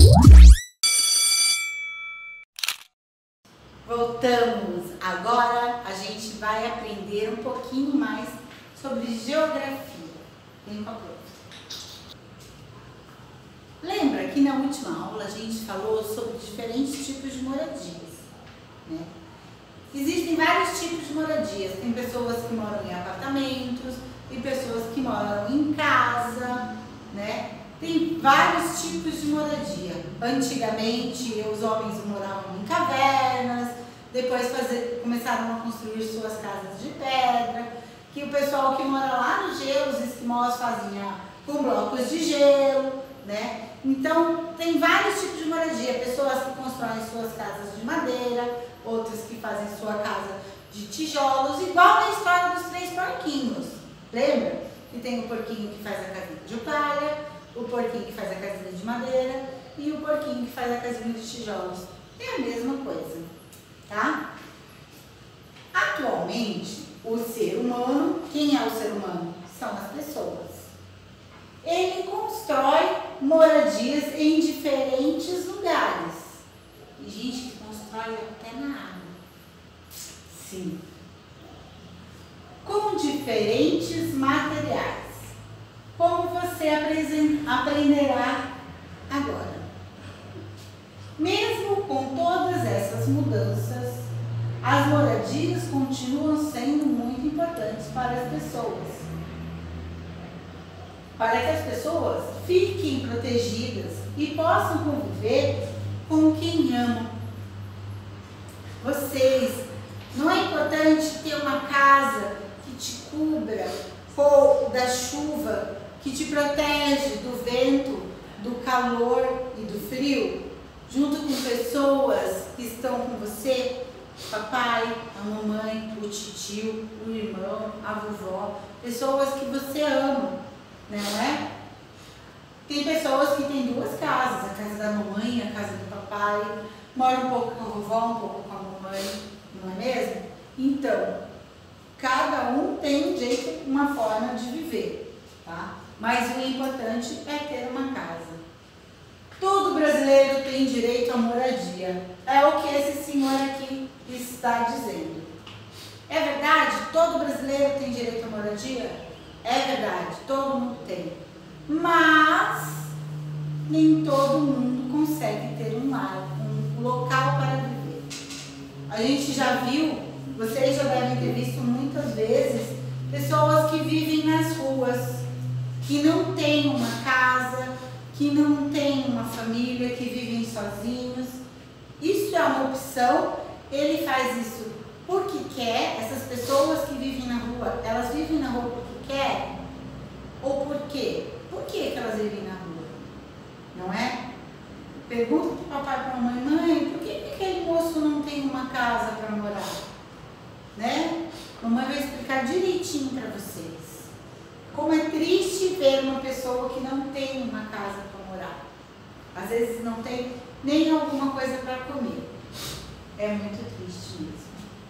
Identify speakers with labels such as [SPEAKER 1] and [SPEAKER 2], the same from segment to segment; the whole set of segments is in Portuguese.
[SPEAKER 1] Voltamos! Agora a gente vai aprender um pouquinho mais sobre geografia. Vem com a prof. Lembra que na última aula a gente falou sobre diferentes tipos de moradias, né? Existem vários tipos de moradias. Tem pessoas que moram em apartamentos, tem pessoas que moram em casa, né? Tem vários tipos de moradia. Antigamente os homens moravam em cavernas, depois começaram a construir suas casas de pedra, que o pessoal que mora lá no gelo, os esquimós faziam com blocos de gelo, né? Então tem vários tipos de moradia. Pessoas que constroem suas casas de madeira, outras que fazem sua casa de tijolos, igual na história dos 3 porquinhos. Lembra? Que tem o porquinho que faz a casinha de palha, o porquinho que faz a casinha de madeira e o porquinho que faz a casinha de tijolos. É a mesma coisa, tá? Atualmente, o ser humano, quem é o ser humano? São as pessoas. Ele constrói moradias em diferentes lugares. E gente que constrói até na água. Sim. Com diferentes materiais. Como você aprenderá agora. Mesmo com todas essas mudanças, as moradias continuam sendo muito importantes para as pessoas. Para que as pessoas fiquem protegidas e possam conviver com quem amam. Vocês, não é importante ter uma casa que te cubra da chuva, que te protege do vento, do calor e do frio, junto com pessoas que estão com você, papai, a mamãe, o titio, o irmão, a vovó, pessoas que você ama, não é? Tem pessoas que têm 2 casas, a casa da mamãe e a casa do papai, mora um pouco com a vovó, um pouco com a mamãe, não é mesmo? Então, cada um tem um jeito, uma forma de viver, tá? Mas o importante é ter uma casa. Todo brasileiro tem direito à moradia. É o que esse senhor aqui está dizendo. É verdade? Todo brasileiro tem direito à moradia? É verdade, todo mundo tem. Mas nem todo mundo consegue ter um lar, um local para viver. A gente já viu, vocês já devem ter visto muitas vezes, pessoas que vivem nas ruas, que não têm uma casa, que não têm uma família, que vivem sozinhos. Isso é uma opção, ele faz isso porque quer. Essas pessoas que vivem na rua, elas vivem na rua porque querem? Ou por quê? Por que elas vivem na rua? Não é? Pergunta para o papai e para a mamãe: mãe, por que aquele moço não tem uma casa para morar? Né? Mamãe vai explicar direitinho para vocês. Como é triste ver uma pessoa que não tem uma casa para morar. Às vezes não tem nem alguma coisa para comer. É muito triste mesmo.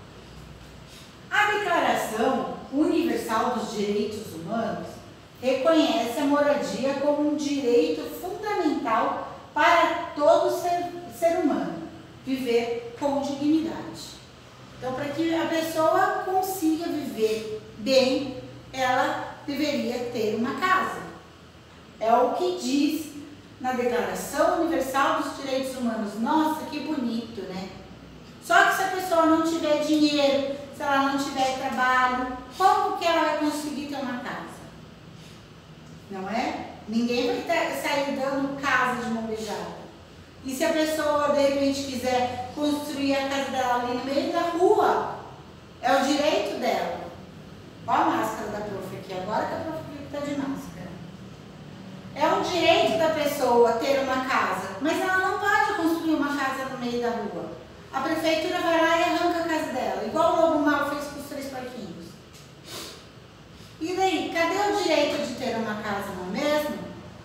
[SPEAKER 1] A Declaração Universal dos Direitos Humanos reconhece a moradia como um direito fundamental para todo ser humano viver com dignidade. Então, para que a pessoa consiga viver bem, ela deveria ter uma casa. É o que diz na Declaração Universal dos Direitos Humanos. Nossa, que bonito, né? Só que se a pessoa não tiver dinheiro, se ela não tiver trabalho, como que ela vai conseguir ter uma casa? Não é? Ninguém vai sair dando casa de mão beijada. E se a pessoa de repente quiser construir a casa dela ali no meio da rua, é o direito dela. Olha a máscara da prof aqui, agora que a prof está de máscara. É um direito da pessoa ter uma casa, mas ela não pode construir uma casa no meio da rua. A prefeitura vai lá e arranca a casa dela, igual o Lobo Mal fez com os 3 porquinhos. E daí, cadê o direito de ter uma casa, não é mesmo?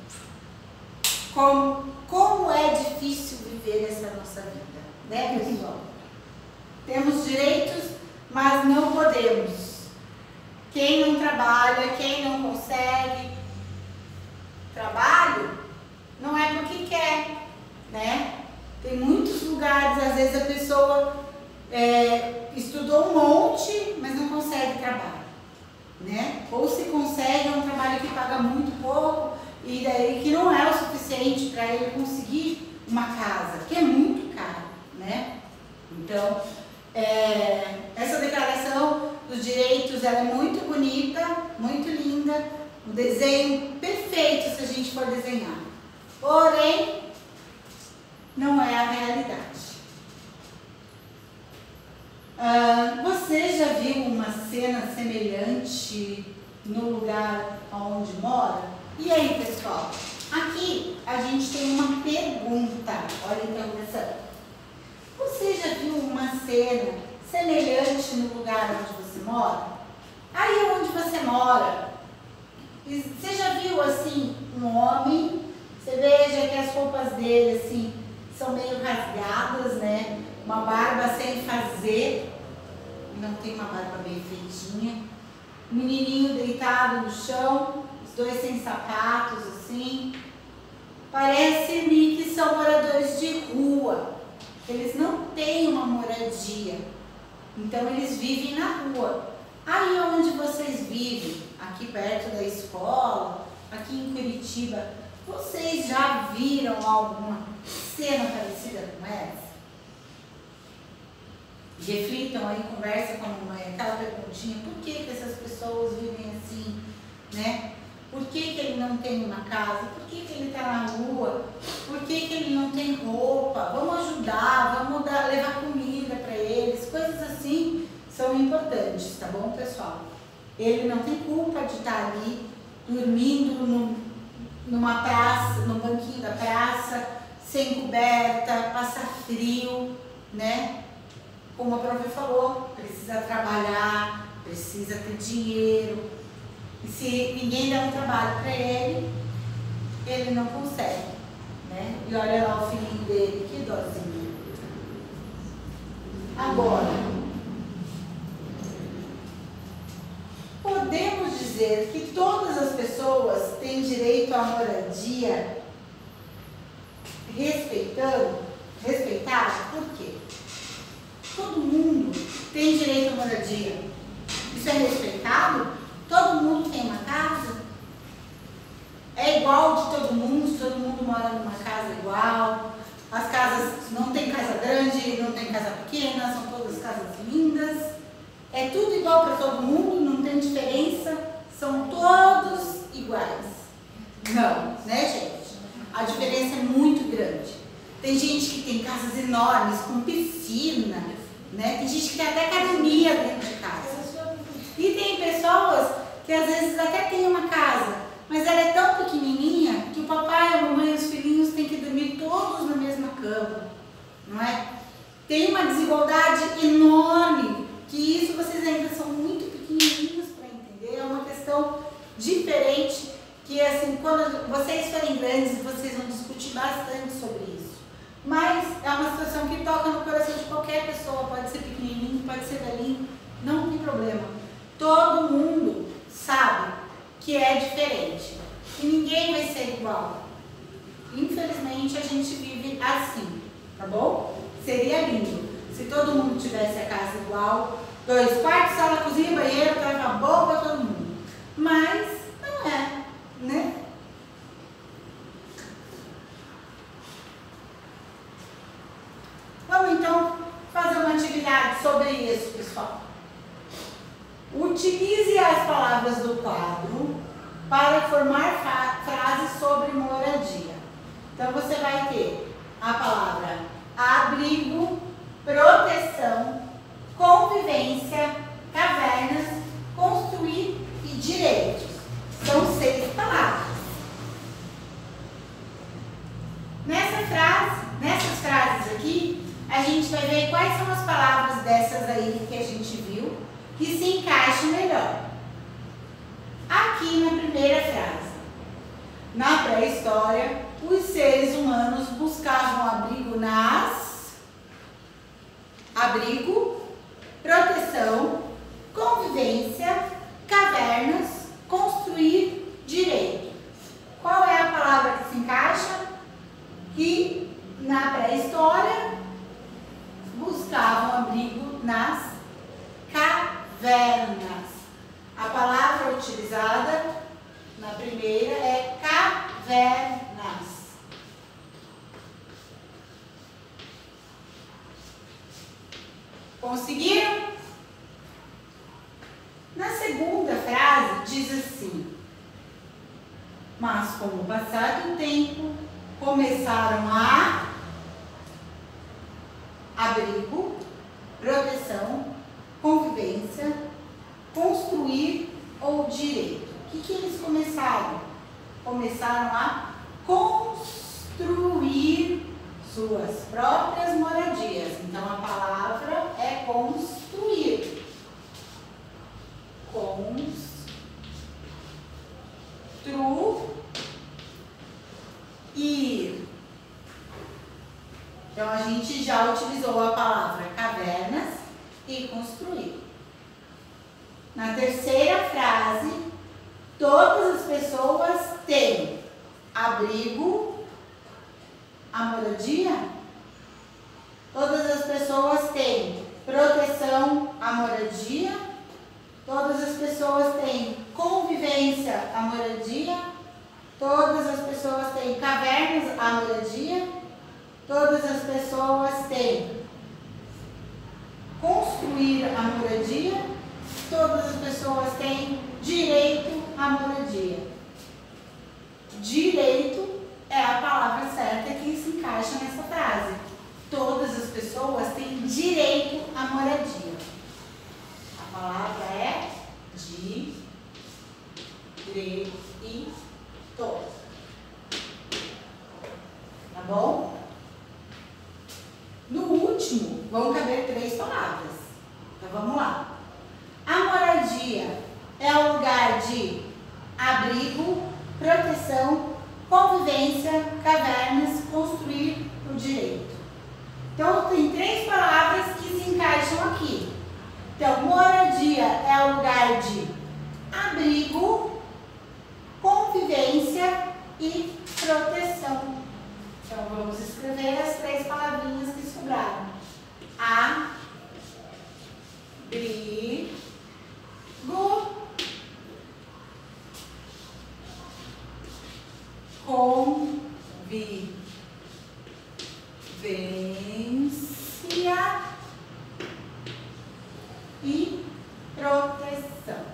[SPEAKER 1] Como é difícil viver essa nossa vida, né, pessoal? Temos direitos, mas não podemos. Quem não trabalha, quem não consegue trabalho, não é porque quer, estudou um monte, mas não consegue trabalho, né? Ou se consegue, é um trabalho que paga muito pouco e daí que não é o suficiente para ele conseguir uma casa, que é muito caro, né? Então, essa declaração dos direitos ela é muito bonita, muito linda, um desenho perfeito se a gente for desenhar. Porém, não é a realidade. Você já viu uma cena semelhante no lugar onde mora? E aí, pessoal? Aqui a gente tem uma pergunta. Olha a interrogação. Você já viu uma cena semelhante no lugar onde você mora? Aí onde você mora, você já viu assim um homem? Você veja que as roupas dele assim são meio rasgadas, né? Uma barba sem fazer, não tem uma barba bem feitinha. Um menininho deitado no chão, os dois sem sapatos assim. Parece-me que são moradores de rua. Eles não têm uma moradia, então eles vivem na rua. Aí onde vocês vivem, aqui perto da escola, aqui em Curitiba, vocês já viram alguma cena parecida com essa? Reflitam aí, conversa com a mamãe, aquela perguntinha, por que essas pessoas vivem assim, né? Por que ele não tem uma casa? Por que ele está na rua? Por que ele não tem roupa? Vamos ajudar, vamos levar comida para eles, coisas assim são importantes, tá bom, pessoal? Ele não tem culpa de estar ali dormindo numa praça, no banquinho da praça, sem coberta, passar frio, né? Como a prof falou, precisa trabalhar, precisa ter dinheiro. E se ninguém der um trabalho para ele, ele não consegue, né? E olha lá o filhinho dele, que dozinho. Agora, podemos dizer que todas as pessoas têm direito à moradia respeitada? Por quê? Todo mundo tem direito à moradia. Isso é respeitado? Todo mundo tem uma casa? É igual de todo mundo mora numa casa igual. As casas, não tem casa grande, não tem casa pequena, são todas casas lindas. É tudo igual para todo mundo, não tem diferença, são todos iguais. Não, né, gente? A diferença é muito grande. Tem gente que tem casas enormes, com piscina, né? Tem gente que tem até academia dentro de casa. E tem pessoas que às vezes até tem uma casa, mas ela é tão pequenininha que o papai, a mamãe e os filhinhos têm que dormir todos na mesma cama, não é? Tem uma desigualdade enorme, que isso vocês ainda são muito pequenininhos para entender, é uma questão diferente, que assim, quando vocês forem grandes, vocês vão discutir bastante sobre isso. Mas é uma situação que toca no coração de qualquer pessoa, pode ser pequenininho, pode ser velhinho, não tem problema. Todo mundo sabe que é diferente, que ninguém vai ser igual. Infelizmente a gente vive assim, tá bom? Seria lindo se todo mundo tivesse a casa igual, 2 quartos, sala, cozinha, banheiro, tava bom para todo mundo. Mas não é, né? Vamos então fazer uma atividade sobre isso, pessoal. Utilize as palavras do quadro para formar frases sobre moradia. Então você vai ter a palavra abrigo, proteção, convivência, cavernas, construir e direitos. São 6 palavras. Nessas frases aqui, a gente vai ver quais são as palavras dessas aí que a gente viu que se encaixam melhor. Aqui na primeira frase. Na pré-história, os seres humanos buscavam abrigo, proteção, convivência, cavernas, construir direito. Qual é a palavra que se encaixa? Que na pré-história buscavam abrigo nas cavernas. A palavra utilizada na primeira é cavernas. Conseguiram? Na segunda frase diz assim: mas com o passar do tempo começaram a abrigo, proteção, convivência, construir ou direito. O que eles começaram? Começaram a construir suas próprias moradias. Então a palavra é construir. Construir. Então a gente já utilizou a palavra cavernas e construir. Na terceira frase, todas as pessoas têm abrigo, a moradia. Todas as pessoas têm proteção, a moradia. Todas as pessoas têm convivência, a moradia. Todas as pessoas têm cavernas, a moradia. Todas as pessoas têm construir a moradia. Todas as pessoas têm direito à moradia. Direito é a palavra certa que se encaixa nessa frase. Todas as pessoas têm direito à moradia. A palavra é direito. Tá bom? No último, vão caber 3 palavras. Então vamos lá. A moradia é o lugar de abrigo, proteção, convivência, cavernas, construir o direito. Então tem 3 palavras que se encaixam aqui. Então, moradia é o lugar de abrigo, convivência e proteção. Então vamos escrever as 3 palavrinhas que sobraram. Abrigo, convivência e proteção.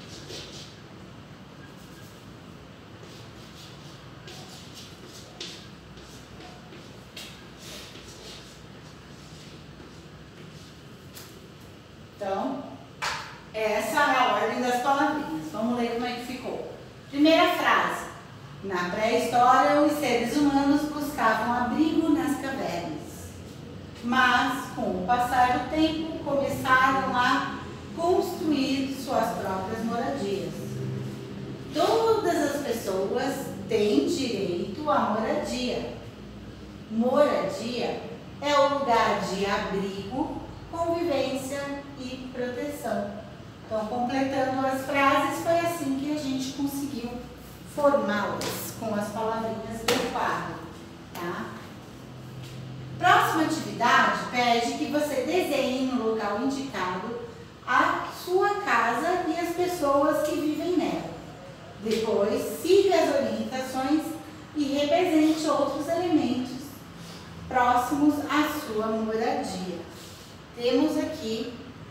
[SPEAKER 1] Então, essa é a ordem das palavrinhas. Vamos ler como é que ficou. Primeira frase. Na pré-história, os seres humanos buscavam abrigo nas cavernas. Mas, com o passar do tempo, começaram a construir suas próprias moradias. Todas as pessoas têm direito à moradia. Moradia é o lugar de abrigo, convivência e proteção. Então, completando as frases, foi assim que a gente conseguiu formá-las com as palavrinhas do quadro, tá? Próxima atividade pede que você desenhe no local indicado a sua casa e as pessoas que vivem nela. Depois, siga as orientações e represente outros elementos próximos à sua moradia. Temos aqui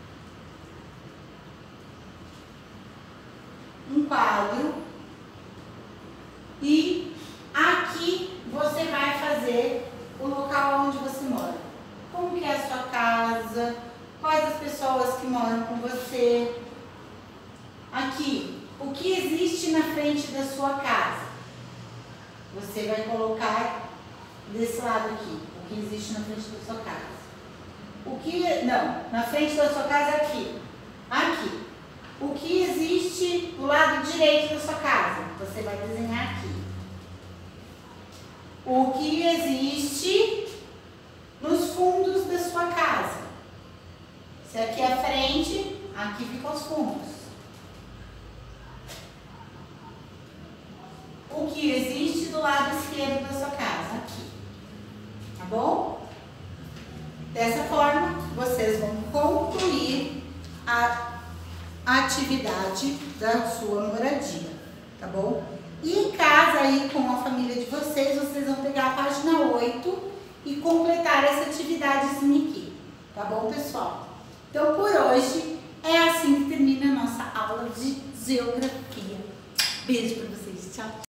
[SPEAKER 1] um quadro e aqui você vai fazer o local onde você mora. Como que é a sua casa, quais as pessoas que moram com você. Aqui, o que existe na frente da sua casa? Você vai colocar desse lado aqui, o que existe na frente da sua casa. Na frente da sua casa aqui. Aqui. O que existe do lado direito da sua casa? Você vai desenhar aqui. O que existe nos fundos da sua casa? Se aqui é a frente, aqui ficam os fundos. O que existe do lado esquerdo da sua casa? Aqui. Tá bom? Dessa forma, vocês vão concluir a atividade da sua moradia, tá bom? E em casa aí com a família de vocês, vocês vão pegar a página 8 e completar essa atividadezinha aqui, tá bom, pessoal? Então, por hoje, é assim que termina a nossa aula de geografia. Beijo pra vocês, tchau!